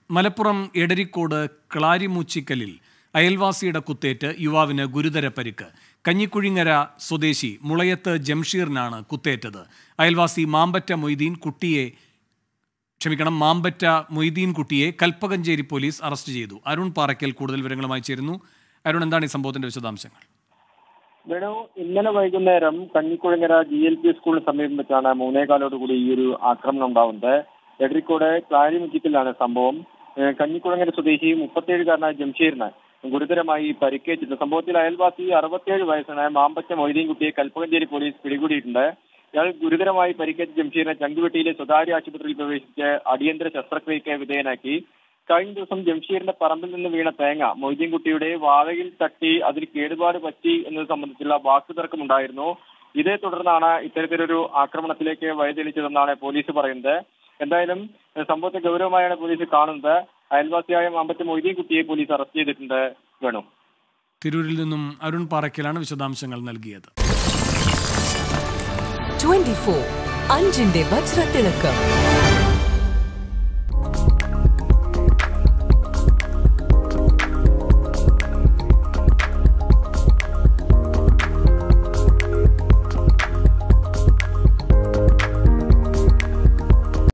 മലപ്പുറം എടരിക്കോട് ക്ലാരിമൂച്ചിക്കലിൽ അയൽവാസിയുടെ കുത്തേറ്റ് യുവാവിന് ഗുരുതര പരിക്ക്. കഞ്ഞിക്കുഴിങ്ങര സ്വദേശി മുളയത്ത് ജംഷീറിനാണ് കുത്തേറ്റത്. അയൽവാസി മാമ്പറ്റ മൊയ്തീൻ കുട്ടിയെ കൽപ്പകഞ്ചേരി പോലീസ് അറസ്റ്റ് ചെയ്തു. അരുൺ പാറയ്ക്കൽ കൂടുതൽ വിവരങ്ങളുമായി ചേരുന്നു. അരുൺ, എന്താണ് ഈ സംഭവത്തിന്റെ വിശദാംശങ്ങൾ? ഇന്നലെ വൈകുന്നേരം കഞ്ഞിക്കുഴിങ്ങര GLP സ്കൂളിന് സമീപം വെച്ചാണ് 3:15 ഈ ഒരു ആക്രമണം ഉണ്ടാവുന്നത്. എടരിക്കോട് ക്ലാരിമുച്ചിക്കലാണ് സംഭവം. കഞ്ഞിക്കുഴിങ്ങര സ്വദേശി 37-കാരനായ ജംഷീറിന് ഗുരുതരമായി പരിക്കേറ്റിട്ടുണ്ട്. സംഭവത്തിൽ അയൽവാസി 67 വയസ്സായ മാമ്പറ്റ മൊയ്തീൻ കുട്ടിയെ കൽപ്പകഞ്ചേരി പോലീസ് പിടികൂടിയിട്ടുണ്ട്. ഇയാൾ ഗുരുതരമായി പരിക്കേറ്റ ജംഷീറിനെ ചങ്കുവെട്ടിയിലെ സ്വകാര്യ ആശുപത്രിയിൽ പ്രവേശിച്ച് അടിയന്തര ശസ്ത്രക്രിയയ്ക്ക് വിധേയനാക്കി. കഴിഞ്ഞ ദിവസം ജംഷീറിന്റെ പറമ്പിൽ നിന്ന് വീണ തേങ്ങ മൊയ്തീൻ കുട്ടിയുടെ വാഴയിൽ തട്ടി അതിൽ കേടുപാട് പറ്റി എന്നത് സംബന്ധിച്ചുള്ള വാക്കുതർക്കമുണ്ടായിരുന്നു. ഇതേ തുടർന്നാണ് ഇത്തരത്തിലൊരു ആക്രമണത്തിലേക്ക് വഴിതെളിച്ചതെന്നാണ് പോലീസ് പറയുന്നത്. എന്തായാലും സംഭവത്തെ ഗൗരവമായാണ് പോലീസ് കാണുന്നത്. അയൽവാസിയായ മാമ്പറ്റ മൊയ്തീൻ കുട്ടിയെ പോലീസ് അറസ്റ്റ് ചെയ്തിട്ടുണ്ട്. തിരൂരിൽ നിന്നും അരുൺ പാറയ്ക്കലാണ് വിശദാംശങ്ങൾ നൽകിയത്. 24 അഞ്ചിന്റെ വജ്രത്തിളക്കം.